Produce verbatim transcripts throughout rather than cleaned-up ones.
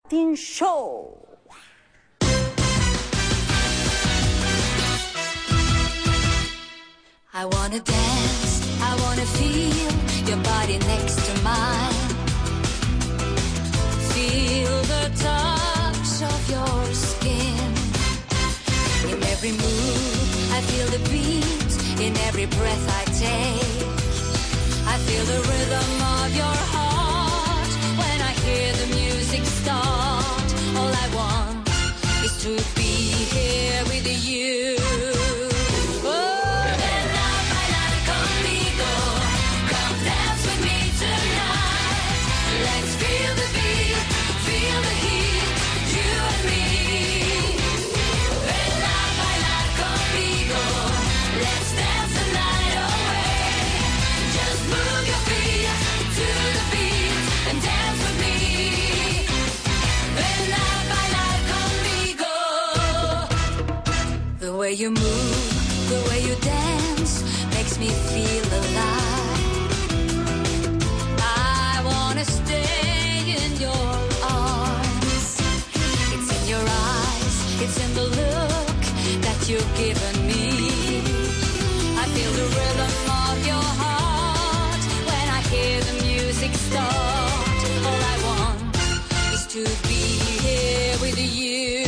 Martin Show. I wanna dance, I wanna feel your body next to mine. Feel the touch of your skin. In every move, I feel the beat. In every breath I take, I feel the rhythm of your heart. When I hear the music start, all I want is to be here with you. The way you move, the way you dance, makes me feel alive. I wanna stay in your arms. It's in your eyes, it's in the look that you've given me. I feel the rhythm of your heart when I hear the music start. All I want is to be here with you.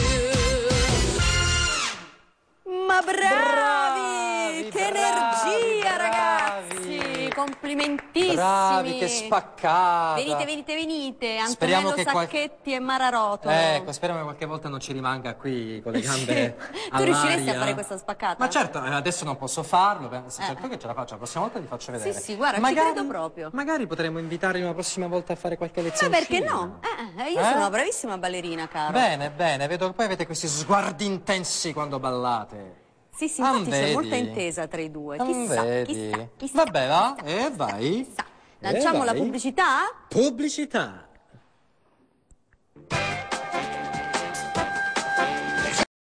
Ma bravi! Bravi, Che bravi, energia, bravi. ragazzi! Complimentissimi! Bravi, che spaccata! Venite, venite, venite! Speriamo Antonello che qual- Sacchetti e Mara Rotolo. Ecco, speriamo che qualche volta non ci rimanga qui con le gambe Tu all'aria. riusciresti a fare questa spaccata? Ma certo, eh, adesso non posso farlo, beh, se Eh, certo eh. che ce la faccio, la prossima volta ti faccio vedere. Sì, sì, guarda, ci magari, credo proprio. Magari potremmo invitarli una prossima volta a fare qualche Ma lezione. perché no? Eh, eh, io Eh? sono una bravissima ballerina, caro. Bene, bene, vedo che poi avete questi sguardi intensi quando ballate. Sì, sì, Ah, infatti c'è vedi? molta intesa tra i due. Ah, Chissà, vedi? chissà, chissà. Vabbè, va, e vai. Chissà. Lanciamo Eh, la vai. pubblicità? Pubblicità.